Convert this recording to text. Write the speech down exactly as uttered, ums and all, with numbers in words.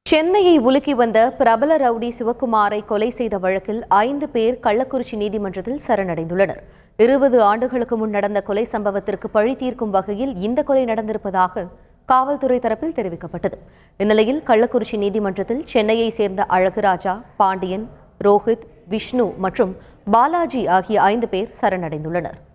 சென்னையை உலுக்கி வந்த பிரபல ரவுடி சிவக்குமாரை கொலை செய்த வழக்கில் ஐந்து பேர் கள்ளக்குறிச்சி நீதிமன்றத்தில் சரணடைந்துள்ளனர். இருபது ஆண்டுகளுக்கு முன் நடந்த கொலை சம்பவத்திற்கு பழி தீர்க்கும் வகையில் இந்த கொலை நடந்திருப்பதாக காவல்துறை தரப்பில் தெரிவிக்கப்பட்டது. இந்நிலையில் கள்ளக்குறிச்சி நீதிமன்றத்தில் சென்னையை சேர்ந்த அழகுராஜா, பாண்டியன், ரோஹித், விஷ்ணு மற்றும் பாலாஜி ஆகிய ஐந்து பேர் சரணடைந்துள்ளனர்.